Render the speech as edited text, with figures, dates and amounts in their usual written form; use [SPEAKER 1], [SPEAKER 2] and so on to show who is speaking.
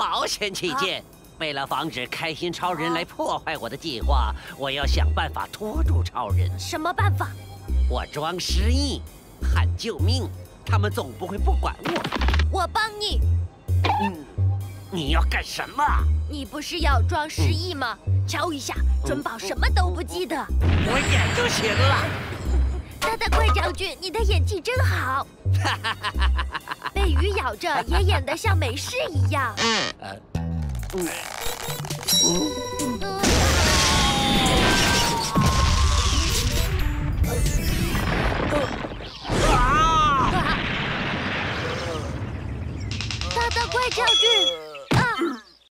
[SPEAKER 1] 保险起见，为了防止开心超人来破坏我的计划，我要想办法拖住超人。
[SPEAKER 2] 什么办法？
[SPEAKER 1] 我装失忆，喊救命，他们总不会不管我。
[SPEAKER 2] 我帮你。
[SPEAKER 1] 你要干什么？
[SPEAKER 2] 你不是要装失忆吗？瞧一下，准保什么都不记得。
[SPEAKER 1] 我演就行了。
[SPEAKER 2] 大大快将军，你的演技真好。被鱼咬着也演得像没事一样。